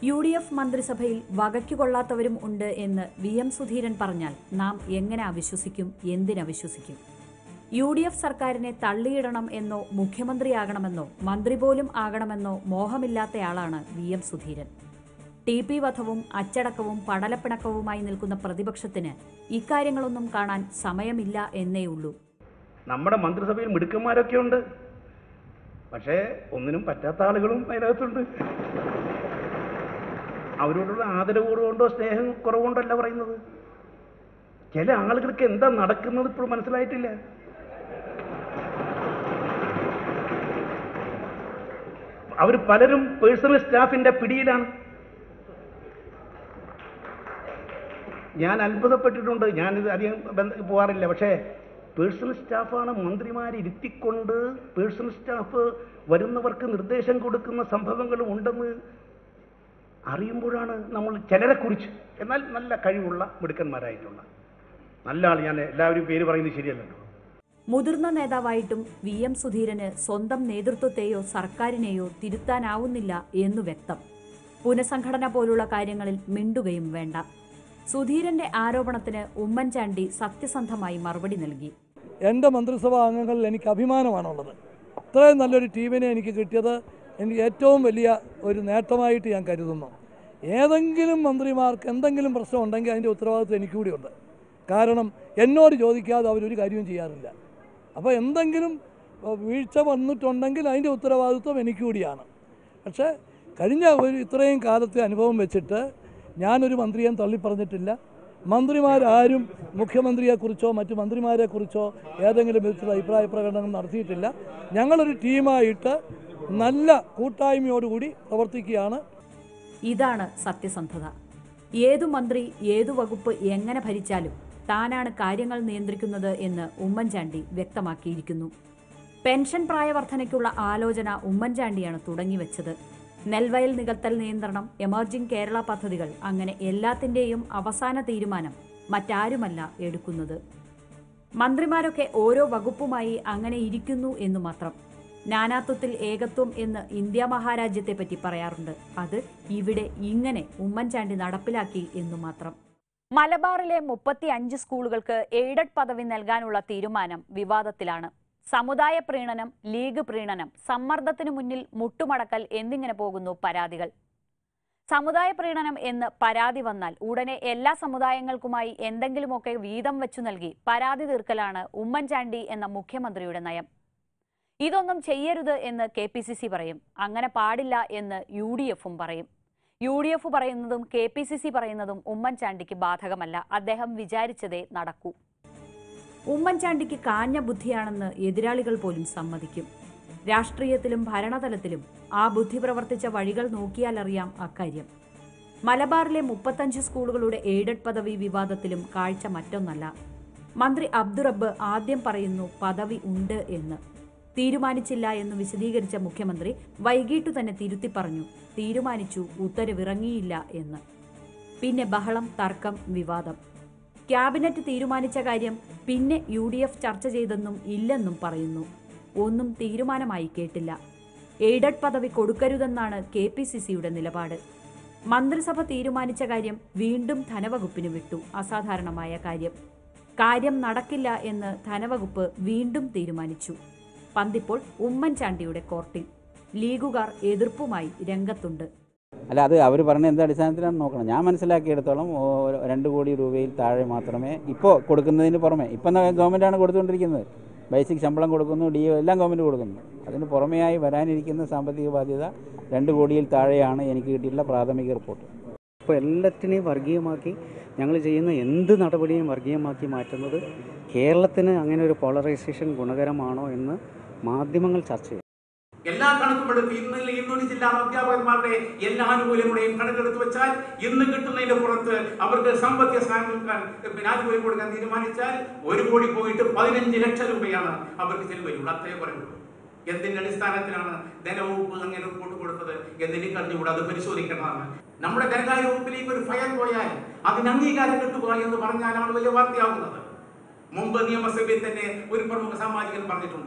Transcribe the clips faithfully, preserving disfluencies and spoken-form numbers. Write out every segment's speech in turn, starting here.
U D F മന്ത്രിസഭയിൽ വകയ്ക്കുകൊള്ളാത്തവരും ഉണ്ട് എന്ന് വി എം സുധീരൻ പറഞ്ഞാൽ നാം എങ്ങനെ അവിശ്വസിക്കും, എന്തിനവിശ്വസിക്കും? യു ഡി എഫ് സർക്കാരിനെ തള്ളിയിടണം എന്നോ മുഖ്യമന്ത്രിയാകണമെന്നോ മന്ത്രി പോലും ആകണമെന്നോ മോഹമില്ലാത്തയാളാണ് V M Sudheeran. T P വധവും അച്ചടക്കവും പടലപ്പിണക്കവുമായി നിൽക്കുന്ന പ്രതിപക്ഷത്തിന് ഇക്കാര്യങ്ങളൊന്നും കാണാൻ സമയമില്ല എന്നേയുള്ളൂ. നമ്മുടെ മന്ത്രിസഭയിൽ മിടുക്കന്മാരൊക്കെ ഉണ്ട്, പക്ഷേ ഒന്നിനും പറ്റാത്ത ആളുകളും അതിനകത്തുണ്ട്. അവരോടുള്ള ആദരവ് കൊണ്ടോ സ്നേഹം കുറവുകൊണ്ടല്ല പറയുന്നത്. ചില ആളുകൾക്ക് എന്താ നടക്കുന്നത് ഇപ്പോഴും മനസ്സിലായിട്ടില്ല. അവർ പലരും പേഴ്സണൽ സ്റ്റാഫിന്റെ പിടിയിലാണ്. ഞാൻ അത്ഭുതപ്പെട്ടിട്ടുണ്ട്. ഞാനിത് അധികം പോകാറില്ല, പക്ഷേ പേഴ്സണൽ സ്റ്റാഫാണ് മന്ത്രിമാരെ ഇരുത്തിക്കൊണ്ട് പേഴ്സണൽ സ്റ്റാഫ് വരുന്നവർക്ക് നിർദ്ദേശം കൊടുക്കുന്ന സംഭവങ്ങളും ഉണ്ടെന്ന് അറിയുമ്പോഴാണ് നമ്മൾ ചിലരെ കുറിച്ച്, എന്നാൽ നല്ല കഴിവുള്ള മിടുക്കന്മാരായിട്ടുള്ള നല്ല ആൾ, ഞാൻ എല്ലാവരും പേര് പറയുന്നത് ശരിയല്ലല്ലോ. മുതിർന്ന നേതാവായിട്ടും വി എം സുധീരന് സ്വന്തം നേതൃത്വത്തെയോ സർക്കാരിനെയോ തിരുത്താനാവുന്നില്ല എന്നു വ്യക്തം. പുനഃസംഘടന പോലുള്ള കാര്യങ്ങളിൽ മിണ്ടുകയും വേണ്ട. സുധീരന്റെ ആരോപണത്തിന് ഉമ്മൻചാണ്ടി സത്യസന്ധമായി മറുപടി നൽകി. എൻ്റെ മന്ത്രിസഭാ അംഗങ്ങളിൽ എനിക്ക് അഭിമാനമാണുള്ളത്. ഇത്രയും നല്ലൊരു ടീമിനെ എനിക്ക് കിട്ടിയത് എനിക്ക് ഏറ്റവും വലിയ ഒരു നേട്ടമായിട്ട് ഞാൻ കരുതുന്നു. ഏതെങ്കിലും മന്ത്രിമാർക്ക് എന്തെങ്കിലും പ്രശ്നം ഉണ്ടെങ്കിൽ അതിൻ്റെ ഉത്തരവാദിത്വം എനിക്ക് കൂടിയുണ്ട്. കാരണം എന്നോട് ചോദിക്കാതെ അവരൊരു കാര്യവും ചെയ്യാറില്ല. അപ്പോൾ എന്തെങ്കിലും വീഴ്ച വന്നിട്ടുണ്ടെങ്കിൽ അതിൻ്റെ ഉത്തരവാദിത്വം എനിക്ക് കൂടിയാണ്. പക്ഷേ കഴിഞ്ഞ ഒരു ഇത്രയും കാലത്തെ അനുഭവം വെച്ചിട്ട് ഞാനൊരു മന്ത്രിയെ തള്ളിപ്പറഞ്ഞിട്ടില്ല. മന്ത്രിമാരാരും മുഖ്യമന്ത്രിയെക്കുറിച്ചോ മറ്റു മന്ത്രിമാരെക്കുറിച്ചോ ഏതെങ്കിലും വിധത്തിലുള്ള അഭിപ്രായ പ്രകടനം നടത്തിയിട്ടില്ല. ഞങ്ങളൊരു ടീമായിട്ട് നല്ല കൂട്ടായ്മയോടുകൂടി പ്രവർത്തിക്കുകയാണ്. ഇതാണ് സത്യസന്ധത. ഏതു മന്ത്രി ഏതു വകുപ്പ് എങ്ങനെ ഭരിച്ചാലും താനാണ് കാര്യങ്ങൾ നിയന്ത്രിക്കുന്നത് എന്ന് ഉമ്മൻചാണ്ടി വ്യക്തമാക്കിയിരിക്കുന്നു. പെൻഷൻ പ്രായവർദ്ധനയ്ക്കുള്ള ആലോചന ഉമ്മൻചാണ്ടിയാണ് തുടങ്ങിവെച്ചത്. നെൽവയൽ നികത്തൽ നിയന്ത്രണം, എമർജിംഗ് കേരള പദ്ധതികൾ, അങ്ങനെ എല്ലാത്തിൻ്റെയും അവസാന തീരുമാനം മറ്റാരുമല്ല എടുക്കുന്നത്. മന്ത്രിമാരൊക്കെ ഓരോ വകുപ്പുമായി അങ്ങനെ ഇരിക്കുന്നു എന്നു മാത്രം. നാനാത്വത്തിൽ ഏകത്വം എന്ന് ഇന്ത്യ മഹാരാജ്യത്തെ പറ്റി പറയാറുണ്ട്. അത് ഇവിടെ ഇങ്ങനെ ഉമ്മൻചാണ്ടി നടപ്പിലാക്കി എന്നു മാത്രം. മലബാറിലെ മുപ്പത്തി അഞ്ച് സ്കൂളുകൾക്ക് എയ്ഡഡ് പദവി നൽകാനുള്ള തീരുമാനം വിവാദത്തിലാണ്. സമുദായ പ്രീണനം, ലീഗ് പ്രീണനം, സമ്മർദ്ദത്തിനു മുന്നിൽ മുട്ടുമടക്കൽ എന്നിങ്ങനെ പോകുന്നു പരാതികൾ. സമുദായ പ്രീണനം എന്ന് പരാതി വന്നാൽ ഉടനെ എല്ലാ സമുദായങ്ങൾക്കുമായി എന്തെങ്കിലുമൊക്കെ വീതം വെച്ചു നൽകി പരാതി തീർക്കലാണ് ഉമ്മൻചാണ്ടി എന്ന മുഖ്യമന്ത്രിയുടെ നയം. ഇതൊന്നും ചെയ്യരുത് എന്ന് കെ പി സി സി പറയും. അങ്ങനെ പാടില്ല എന്ന് യു ഡി എഫും പറയും. യു ഡി എഫ് പറയുന്നതും കെ പി സി സി പറയുന്നതും ഉമ്മൻചാണ്ടിക്ക് ബാധകമല്ല. അദ്ദേഹം വിചാരിച്ചതേ നടക്കൂ. ഉമ്മൻചാണ്ടിക്ക് കാഞ്ഞ ബുദ്ധിയാണെന്ന് എതിരാളികൾ പോലും സമ്മതിക്കും. രാഷ്ട്രീയത്തിലും ഭരണതലത്തിലും ആ ബുദ്ധി പ്രവർത്തിച്ച വഴികൾ നോക്കിയാലറിയാം അക്കാര്യം. മലബാറിലെ മുപ്പത്തഞ്ച് സ്കൂളുകളുടെ എയ്ഡഡ് പദവി വിവാദത്തിലും കാഴ്ച മറ്റൊന്നല്ല. മന്ത്രി അബ്ദുറബ്ബ് ആദ്യം പറയുന്നു പദവി ഉണ്ട് എന്ന്. തീരുമാനിച്ചില്ല എന്ന് വിശദീകരിച്ച മുഖ്യമന്ത്രി വൈകിട്ടു തന്നെ തിരുത്തി പറഞ്ഞു തീരുമാനിച്ചു, ഉത്തരവിറങ്ങിയില്ല എന്ന്. പിന്നെ ബഹളം, തർക്കം, വിവാദം. ക്യാബിനറ്റ് തീരുമാനിച്ച കാര്യം പിന്നെ യു ഡി എഫ് ചർച്ച ചെയ്തെന്നും ഇല്ലെന്നും പറയുന്നു. ഒന്നും തീരുമാനമായി കേട്ടില്ല. എയ്ഡഡ് പദവി കൊടുക്കരുതെന്നാണ് കെ പി സി സിയുടെ നിലപാട്. മന്ത്രിസഭ തീരുമാനിച്ച കാര്യം വീണ്ടും ധനവകുപ്പിന് വിട്ടു. അസാധാരണമായ കാര്യം. കാര്യം നടക്കില്ല എന്ന് ധനവകുപ്പ് വീണ്ടും തീരുമാനിച്ചു. പന്തിപ്പോൾ ഉമ്മൻചാണ്ടിയുടെ കോർട്ടിൽ. ലീഗുകാർ എതിർപ്പുമായി രംഗത്തുണ്ട്. അല്ല, അത് അവർ പറഞ്ഞ എന്ത് അടിസ്ഥാനത്തിലാണ് നോക്കണം. ഞാൻ മനസ്സിലാക്കിയെടുത്തോളം രണ്ട് കോടി രൂപയിൽ താഴെ മാത്രമേ ഇപ്പോൾ കൊടുക്കുന്നതിന് പുറമെ, ഇപ്പം ഗവൺമെൻറ്റാണ് കൊടുത്തുകൊണ്ടിരിക്കുന്നത്. ബേസിക് ശമ്പളം കൊടുക്കുന്നു, ഡി ഒ എല്ലാം ഗവൺമെൻറ് കൊടുക്കുന്നു. അതിന് പുറമെയായി വരാനിരിക്കുന്ന സാമ്പത്തിക ബാധ്യത രണ്ട് കോടിയിൽ താഴെയാണ് എനിക്ക് കിട്ടിയിട്ടുള്ള പ്രാഥമിക റിപ്പോർട്ട്. ഇപ്പോൾ എല്ലാത്തിനെയും വർഗീയമാക്കി ഞങ്ങൾ ചെയ്യുന്ന എന്ത് നടപടിയും വർഗീയമാക്കി മാറ്റുന്നത് കേരളത്തിന് അങ്ങനെ ഒരു പോളറൈസേഷൻ ഗുണകരമാണോ എന്ന് മാധ്യമങ്ങൾ ചർച്ച ചെയ്യും. എല്ലാ കണക്കുമെടുത്ത് ഇന്ന് ഇന്നൊരു ജില്ലാ അധ്യാപകന്മാരുടെ എല്ലാ ആനുകൂല്യങ്ങളെയും കണക്കെടുത്ത് വെച്ചാൽ ഇന്ന് കിട്ടുന്നതിന്റെ പുറത്ത് അവർക്ക് സാമ്പത്തിക സഹായം കൊടുക്കാൻ, പിന്നെ ആനുകൂല്യം കൊടുക്കാൻ തീരുമാനിച്ചാൽ ഒരു കോടി പോയിട്ട് പതിനഞ്ച് ലക്ഷം രൂപയാണ് അവർക്ക് ചെലവ് വരുള്ളൂ. അത്രേ പറയുള്ളൂ. എന്തിന്റെ അടിസ്ഥാനത്തിലാണ് ധനവകുപ്പ് അങ്ങനെ റിപ്പോർട്ട് കൊടുത്തത് എന്നെനിക്ക് അറിഞ്ഞുകൂടെ. അത് പരിശോധിക്കേണ്ടതാണ്. നമ്മുടെ ധനകാര്യ വകുപ്പിലേക്ക് ഒരു ഫയൽ പോയാൽ അതിന് അംഗീകാരം കിട്ടുക എന്ന് പറഞ്ഞാലാണ് വലിയ വാർത്തയാവുന്നത്. മുമ്പ് നിയമസഭയിൽ തന്നെ ഒരു പ്രമുഖ സാമാജികൻ പറഞ്ഞിട്ടുണ്ട്,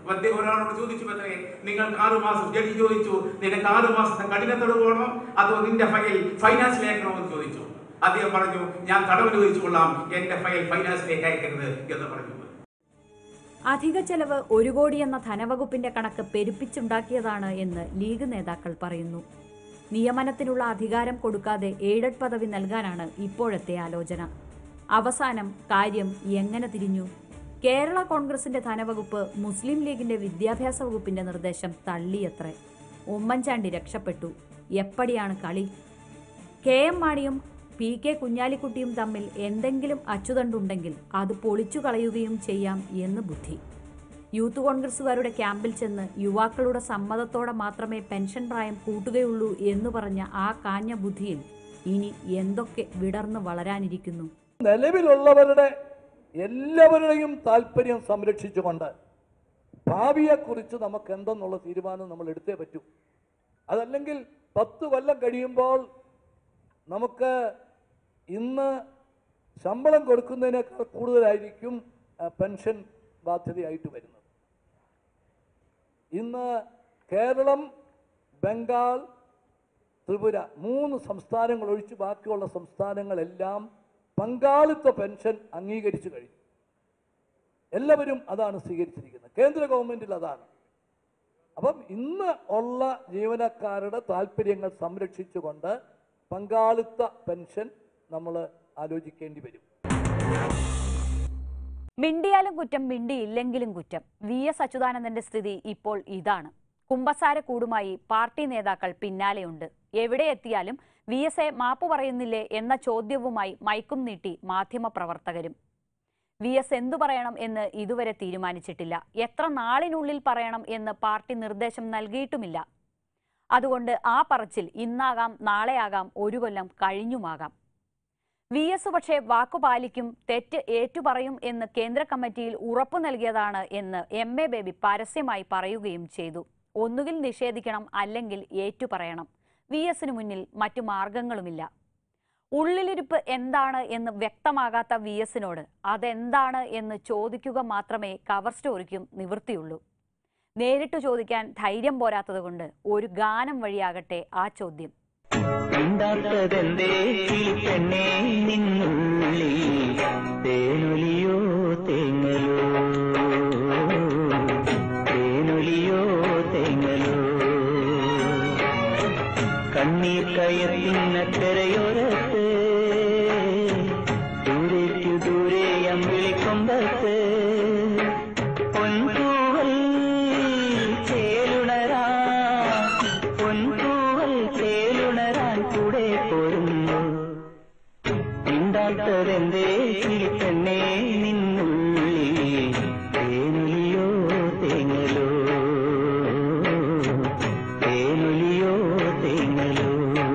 അദ്ദേഹം ഒരാളോട് ചോദിച്ചു, അത്രേ, നിങ്ങൾക്ക് ആറു മാസം ജഡ്ജി ചോദിച്ചു, നിനക്ക് ആറു മാസത്തെ കഠിന തടവ് വേണോ അതോ നിന്റെ ഫയൽ ഫൈനാൻസിലേക്കണോ എന്ന് ചോദിച്ചു. അദ്ദേഹം പറഞ്ഞു, ഞാൻ തടവിന് ചോദിച്ചു കൊള്ളാം, എന്റെ ഫയൽ ഫൈനാൻസിലേക്ക് അയക്കരുത് എന്ന് പറഞ്ഞു. അധിക ചെലവ് ഒരു കോടി എന്ന ധനവകുപ്പിന്റെ കണക്ക് പെരുപ്പിച്ചുണ്ടാക്കിയതാണ് എന്ന് ലീഗ് നേതാക്കൾ പറയുന്നു. നിയമനത്തിനുള്ള അധികാരം കൊടുക്കാതെ എയ്ഡഡ് പദവി നൽകാനാണ് ഇപ്പോഴത്തെ ആലോചന. അവസാനം കാര്യം എങ്ങനെ തിരിഞ്ഞു? കേരള കോൺഗ്രസിന്റെ ധനവകുപ്പ് മുസ്ലിം ലീഗിന്റെ വിദ്യാഭ്യാസ വകുപ്പിന്റെ നിർദ്ദേശം തള്ളിയത്രേ. ഉമ്മൻചാണ്ടി രക്ഷപ്പെട്ടു. എപ്പടിയാണ് കളി? കെ എം മാണിയും പി കെ കുഞ്ഞാലിക്കുട്ടിയും തമ്മിൽ എന്തെങ്കിലും അച്ചുതണ്ടുണ്ടെങ്കിൽ അത് പൊളിച്ചു കളയുകയും ചെയ്യാം എന്ന് ബുദ്ധി. യൂത്ത് കോൺഗ്രസുകാരുടെ ക്യാമ്പിൽ ചെന്ന് യുവാക്കളുടെ സമ്മതത്തോടെ മാത്രമേ പെൻഷൻ പ്രായം കൂട്ടുകയുള്ളൂ എന്ന് പറഞ്ഞ ആ കാഞ്ഞ ബുദ്ധിയിൽ ഇനി എന്തൊക്കെ വിടർന്നു വളരാനിരിക്കുന്നു? നിലവിലുള്ളവരുടെ എല്ലാവരുടെയും താല്പര്യം സംരക്ഷിച്ചുകൊണ്ട് ഭാവിയെക്കുറിച്ച് നമുക്ക് എന്തെന്നുള്ള തീരുമാനം നമ്മൾ എടുത്തേ പറ്റൂ. അതല്ലെങ്കിൽ പത്ത് കൊല്ലം കഴിയുമ്പോൾ നമുക്ക് ഇന്ന് ശമ്പളം കൊടുക്കുന്നതിനേക്കാൾ കൂടുതലായിരിക്കും പെൻഷൻ ബാധ്യതയായിട്ട് വരുന്നത്. ഇന്ന് കേരളം, ബംഗാൾ, ത്രിപുര മൂന്ന് സംസ്ഥാനങ്ങൾ ഒഴിച്ച് ബാക്കിയുള്ള സംസ്ഥാനങ്ങളെല്ലാം പങ്കാളിത്ത പെൻഷൻ അംഗീകരിച്ചു കഴിഞ്ഞു. എല്ലാവരും അതാണ് സ്വീകരിച്ചിരിക്കുന്നത്. കേന്ദ്ര ഗവൺമെൻറ്റിൽ അതാണ്. അപ്പം ഇന്ന് ഉള്ള ജീവനക്കാരുടെ താല്പര്യങ്ങൾ സംരക്ഷിച്ചുകൊണ്ട് പങ്കാളിത്ത പെൻഷൻ നമ്മൾ ആലോചിക്കേണ്ടി വരും. മിണ്ടിയാലും കുറ്റം, മിണ്ടിയില്ലെങ്കിലും കുറ്റം. വി എസ് അച്യുതാനന്ദന്റെ സ്ഥിതി ഇപ്പോൾ ഇതാണ്. കുമ്പസാര കൂടുമായി പാർട്ടി നേതാക്കൾ പിന്നാലെയുണ്ട്. എവിടെ എത്തിയാലും വി എസ് എ മാപ്പ് പറയുന്നില്ലേ എന്ന ചോദ്യവുമായി മൈക്കും നീട്ടി മാധ്യമപ്രവർത്തകരും. വി എസ് എന്തു പറയണം എന്ന് ഇതുവരെ തീരുമാനിച്ചിട്ടില്ല. എത്ര നാളിനുള്ളിൽ പറയണം എന്ന് പാർട്ടി നിർദ്ദേശം നൽകിയിട്ടുമില്ല. അതുകൊണ്ട് ആ പറച്ചിൽ ഇന്നാകാം, നാളെയാകാം, ഒരു കൊല്ലം കഴിഞ്ഞുമാകാം. വി എസ് പക്ഷേ വാക്കുപാലിക്കും, തെറ്റ് ഏറ്റുപറയും എന്ന് കേന്ദ്ര കമ്മിറ്റിയിൽ ഉറപ്പു നൽകിയതാണ് എന്ന് എം എ ബേബി പരസ്യമായി പറയുകയും ചെയ്തു. ഒന്നുകിൽ നിഷേധിക്കണം, അല്ലെങ്കിൽ ഏറ്റുപറയണം. വി എസിന് മുന്നിൽ മറ്റു മാർഗങ്ങളുമില്ല. ഉള്ളിലിരിപ്പ് എന്താണ് എന്ന് വ്യക്തമാകാത്ത വി എസിനോട് അതെന്താണ് എന്ന് ചോദിക്കുക മാത്രമേ കവർ സ്റ്റോറിക്കും നിവൃത്തിയുള്ളൂ. നേരിട്ട് ചോദിക്കാൻ ധൈര്യം പോരാത്തത് കൊണ്ട് ഒരു ഗാനം വഴിയാകട്ടെ ആ ചോദ്യം. കണ്ണീർ കയറിനക്കരയോരത്ത് ദൂരേക്കു ദൂരെ അമ്പിളിക്കൊമ്പത്ത് പൊൻപൂവൽ ചേലുണരാ പൊൻപൂവൽ ചേലുണരാൻ കൂടെ പോരുന്നു. മിണ്ടാത്തതെന്തേ കിളിക്കണ്ണേ നിന്നുള്ളിൽ തേനൊലിയോ തേങ്ങലോ തേനൊലിയോ തേങ്ങലോ.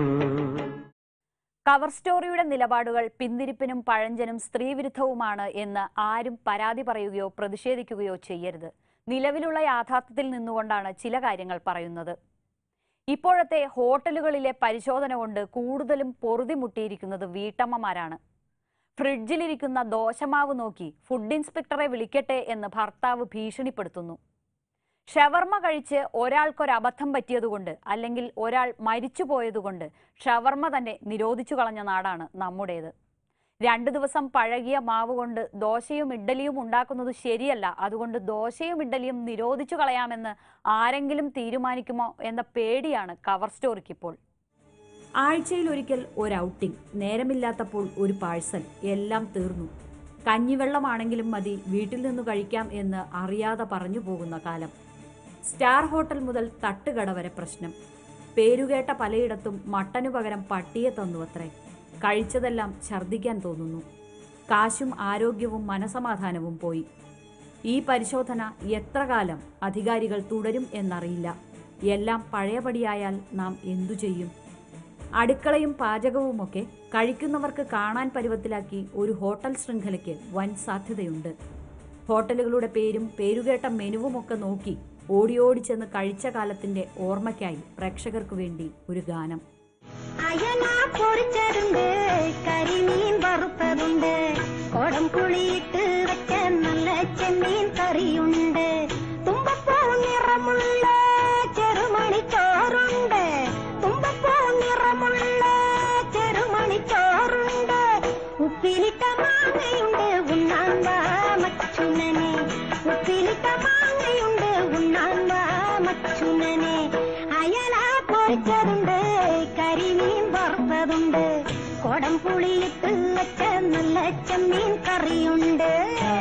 കവർ സ്റ്റോറിയുടെ നിലപാടുകൾ പിന്തിരിപ്പിനും പഴഞ്ചനും സ്ത്രീവിരുദ്ധവുമാണ് എന്ന് ആരും പരാതി പറയുകയോ പ്രതിഷേധിക്കുകയോ ചെയ്യരുത്. നിലവിലുള്ള യാഥാർത്ഥ്യത്തിൽ നിന്നുകൊണ്ടാണ് ചില കാര്യങ്ങൾ പറയുന്നത്. ഇപ്പോഴത്തെ ഹോട്ടലുകളിലെ പരിശോധന കൊണ്ട് കൂടുതലും പൊറുതിമുട്ടിയിരിക്കുന്നത് വീട്ടമ്മമാരാണ്. ഫ്രിഡ്ജിലിരിക്കുന്ന ദോശമാവ് നോക്കി ഫുഡ് ഇൻസ്പെക്ടറെ വിളിക്കട്ടെ എന്ന് ഭർത്താവ് ഭീഷണിപ്പെടുത്തുന്നു. ഷവർമ കഴിച്ച് ഒരാൾക്കൊരബദ്ധം പറ്റിയതുകൊണ്ട്, അല്ലെങ്കിൽ ഒരാൾ മരിച്ചുപോയതുകൊണ്ട് ഷവർമ തന്നെ നിരോധിച്ചു കളഞ്ഞ നാടാണ് നമ്മുടേത്. രണ്ടു ദിവസം പഴകിയ മാവ് കൊണ്ട് ദോശയും ഇഡ്ഡലിയും ഉണ്ടാക്കുന്നത് ശരിയല്ല. അതുകൊണ്ട് ദോശയും ഇഡ്ഡലിയും നിരോധിച്ചു കളയാമെന്ന് ആരെങ്കിലും തീരുമാനിക്കുമോ എന്ന പേടിയാണ് കവർ സ്റ്റോറിക്കിപ്പോൾ. ആഴ്ചയിൽ ഒരിക്കൽ ഒരു ഔട്ടിംഗ്, നേരമില്ലാത്തപ്പോൾ ഒരു പാഴ്സൽ, എല്ലാം തീർന്നു. കഞ്ഞിവെള്ളമാണെങ്കിലും മതി, വീട്ടിൽ നിന്നു കഴിക്കാം എന്ന് അറിയാതെ പറഞ്ഞു പോകുന്ന കാലം. സ്റ്റാർ ഹോട്ടൽ മുതൽ തട്ടുകട വരെ പ്രശ്നം. പേരുകേട്ട പലയിടത്തും മട്ടനു പകരം പട്ടിയെ തന്നുവത്രേ. കഴിച്ചതെല്ലാം ഛർദ്ദിക്കാൻ തോന്നുന്നു. കാശും ആരോഗ്യവും മനസമാധാനവും പോയി. ഈ പരിശോധന എത്ര കാലം അധികാരികൾ തുടരും എന്നറിയില്ല. എല്ലാം പഴയപടിയായാൽ നാം എന്തു ചെയ്യും? അടുക്കളയും പാചകവുമൊക്കെ കഴിക്കുന്നവർക്ക് കാണാൻ പരുവത്തിലാക്കി ഒരു ഹോട്ടൽ ശൃംഖലയ്ക്ക് വൻ സാധ്യതയുണ്ട്. ഹോട്ടലുകളുടെ പേരും പേരുകേട്ട മെനുവുമൊക്കെ നോക്കി ഓടി ഓടി ചെന്ന് കഴിച്ച കാലത്തിന്റെ ഓർമ്മയ്ക്കായി പ്രേക്ഷകർക്ക് വേണ്ടി ഒരു ഗാനം. അയല പൊരിച്ചതുണ്ട്, കരിമീൻ വറുത്തതുണ്ട്, കുടം കുളിയിട്ട് വെച്ച നല്ല ചെമ്മീൻ കറിയുണ്ട്, തുമ്പപ്പൂ നിറമുള്ള ചെറുമണിച്ചോറുണ്ട് തുമ്പപ്പൂ നിറമുള്ള ചെറുമണിച്ചോറുണ്ട് ഉപ്പിലിട്ട മാങ്ങയുണ്ട് ഉണ്ണാൻ വാ മച്ചുനനെ ഉപ്പിലിട്ട മാങ്ങയുണ്ട് ഉണ്ണാൻ വാ മച്ചുനനെ അയല പൊരിച്ചതുണ്ട് കരിമീൻ വറുത്തതുണ്ട് കൊടം പുളിയിട്ട് വെച്ച നല്ല ചെമ്മീൻ കറിയുണ്ട്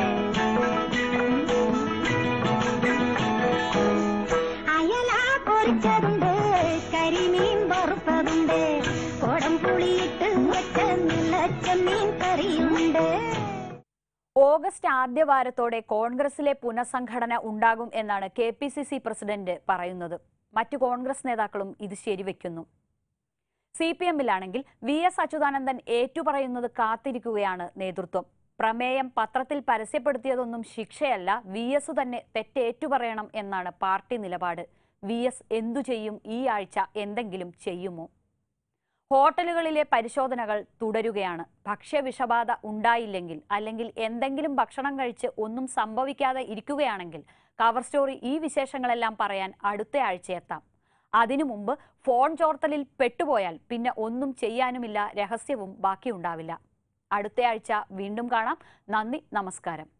അയല പൊരിച്ചതുണ്ട് കരിമീൻ വറുത്തതുണ്ട് കൊടം പുളിയിട്ട് വെച്ച നല്ല ചെമ്മീൻ കറിയുണ്ട്. ഓഗസ്റ്റ് ആദ്യവാരത്തോടെ കോൺഗ്രസിലെ പുനഃസംഘടന ഉണ്ടാകും എന്നാണ് K P C C president പറയുന്നത്. മറ്റു കോൺഗ്രസ് നേതാക്കളും ഇത് ശരിവെക്കുന്നു. സി പി എമ്മിലാണെങ്കിൽ വി എസ് അച്യുതാനന്ദൻ ഏറ്റുപറയുന്നത് കാത്തിരിക്കുകയാണ് നേതൃത്വം. പ്രമേയം പത്രത്തിൽ പരസ്യപ്പെടുത്തിയതൊന്നും ശിക്ഷയല്ല, വി എസ് തന്നെ തെറ്റേറ്റുപറയണം എന്നാണ് പാർട്ടി നിലപാട്. വി എസ് എന്തു ചെയ്യും? ഈ ആഴ്ച എന്തെങ്കിലും ചെയ്യുമോ? ഹോട്ടലുകളിലെ പരിശോധനകൾ തുടരുകയാണ്. ഭക്ഷ്യവിഷബാധ ഉണ്ടായില്ലെങ്കിൽ അല്ലെങ്കിൽ എന്തെങ്കിലും ഭക്ഷണം കഴിച്ച് ഒന്നും സംഭവിക്കാതെ ഇരിക്കുകയാണെങ്കിൽ കവർ സ്റ്റോറി ഈ വിശേഷങ്ങളെല്ലാം പറയാൻ അടുത്ത ആഴ്ച എത്താം. അതിനു മുമ്പ് ഫോൺ ചോർത്തലിൽ പെട്ടുപോയാൽ പിന്നെ ഒന്നും ചെയ്യാനുമില്ല, രഹസ്യവും ബാക്കിയുണ്ടാവില്ല. അടുത്ത ആഴ്ച വീണ്ടും കാണാം. നന്ദി, നമസ്കാരം.